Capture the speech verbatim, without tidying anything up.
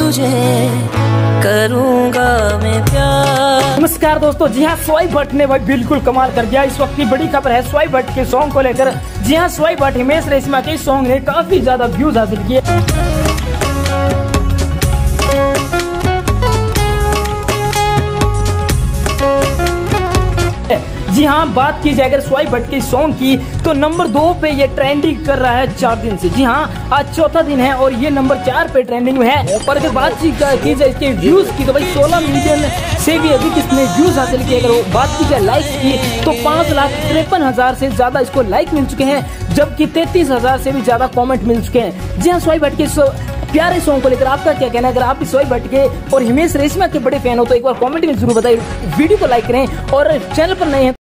तुझे करूंगा मैं प्यार। नमस्कार दोस्तों, जी हाँ स्वाइप भट्ट ने भाई बिल्कुल कमाल कर दिया। इस वक्त की बड़ी खबर है स्वाइप भट्ट के सॉन्ग को लेकर। जी हाँ स्वाइप भट्ट हिमेश रेशमिया के सॉन्ग ने काफी ज्यादा व्यूज हासिल किए। जी हाँ, बात की जाए अगर स्वाइप भट्ट के सॉन्ग की तो नंबर दो पे ये ट्रेंडिंग कर रहा है चार दिन से। जी हाँ, आज चौथा दिन है और ये नंबर चार पे ट्रेंडिंग में है। और अगर बातचीत की जाए इसके व्यूज की तो भाई सोलह मिलियन से भी अधिक इसने व्यूज हासिल किए। अगर बात की जाए लाइक्स की तो पाँच लाख तिरपन हजार से ज्यादा इसको लाइक मिल चुके हैं, जबकि तैतीस हजार से भी ज्यादा कॉमेंट मिल चुके हैं। जी हाँ, स्वाइप भट्ट के प्यारे सॉन्ग को लेकर आपका क्या कहना है? अगर आप स्वाइप भट्ट के और हिमेश रेशमिया के बड़े फैन हो तो एक बार कमेंट में जरूर बताइए। वीडियो को लाइक करें और चैनल पर नए हैं